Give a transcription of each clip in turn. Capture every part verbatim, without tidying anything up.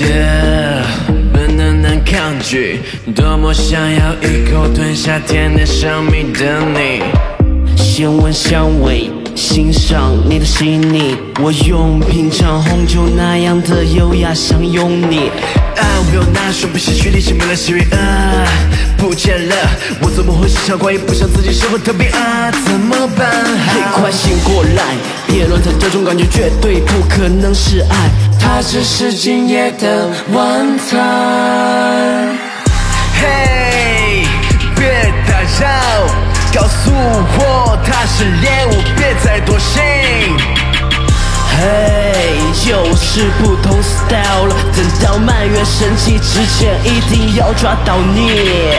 Yeah， 本能难抗拒，多么想要一口吞下甜甜上蜜的你。 先闻香味，欣赏你的细腻，我用品尝红酒那样的优雅享用你。 啊，我有那双不失去力气没了喜悦啊，不见了，我怎么会时常怀疑，不想自己生活特别啊，怎么办？ 嘿，快醒过来，别乱猜，这种感觉绝对不可能是爱，它只是今夜的晚餐。 嘿，别打扰，告诉我他是猎物，别再多心。 嘿，就是不同 style 了，等到满月升起之前，一定要抓到你。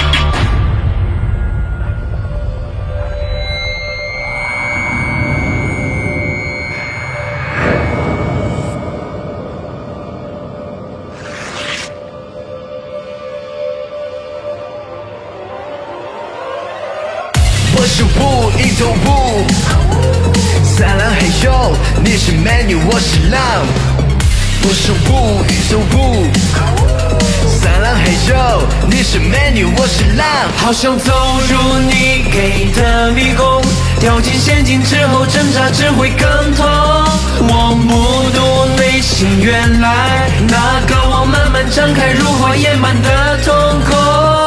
我是雾，一头雾。撒浪嘿呦，你是美女，我是狼。我是雾，一头雾。撒浪嘿呦，你是美女，我是狼。 好想走入你给的迷宫，掉进陷阱之后挣扎只会更痛。我目睹内心原来那个我慢慢张开如花野蛮的瞳孔。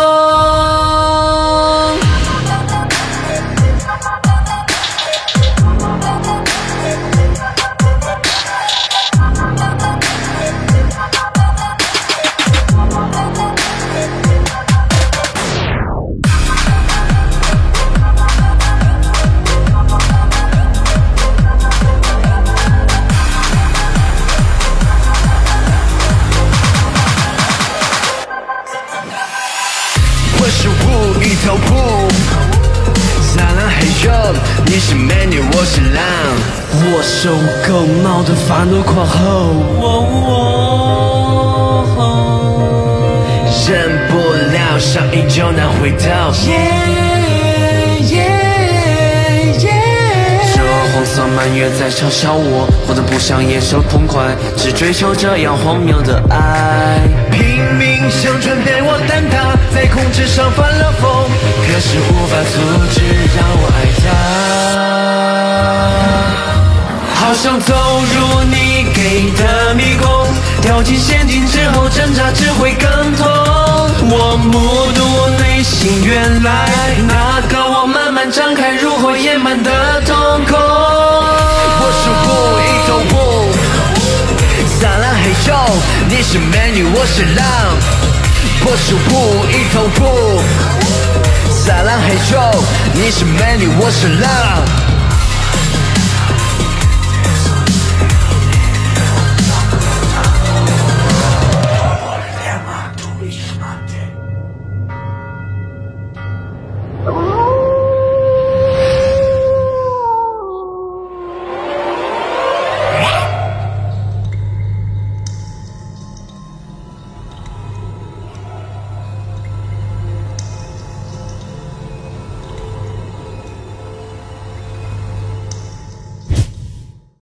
我是雾，一头雾。撒浪嘿呦，你是美女，我是狼。 我受够闹得发怒狂吼， 忍不了上瘾就难回头。 这红色满月在嘲笑我，活得不像野兽痛快，只追求这样荒谬的爱。 拼命想转变我，但他在控制上犯了疯，可是无法阻止让我爱他。 好想走入你给的迷宫，掉进陷阱之后挣扎只会更痛。我目睹内心原来那个我慢慢张开如火焰般的瞳孔。 我是雾，一头雾。撒浪嘿呦，你是美女，我是狼。我是雾，一头雾。撒浪嘿呦，你是美女，我是狼。